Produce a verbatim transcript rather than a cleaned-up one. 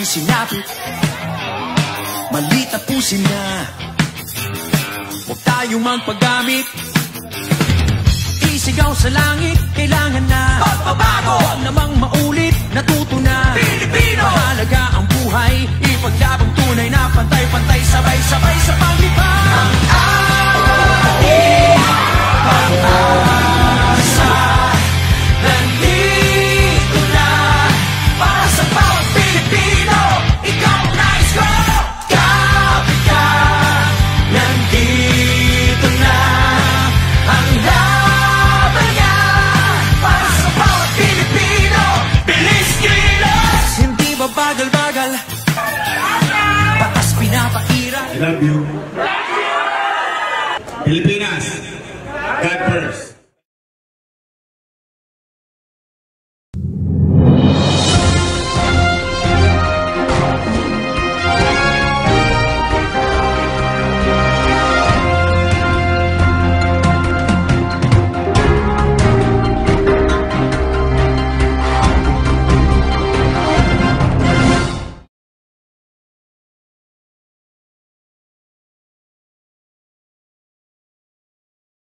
sinapit. Mali tapusin na, huwag tayong magpagamit. Isigaw sa langit, kailangan na pagbabago. Huwag namang maulit, natuto na Pilipino. Mahalaga ang buhay, ipaglabang tunay na pantay-pantay, sabay-sabay sa paglipad. Ang ating pag-asa nandito na para sa bawat Pilipino. Ikaw ang nais ko, kapit ka. Nandito na ang laban niya para sa bawat Pilipino. Bilis kilos, hindi ba bagal-bagal, batas pinapakira. I love you. Pilipinas, God first.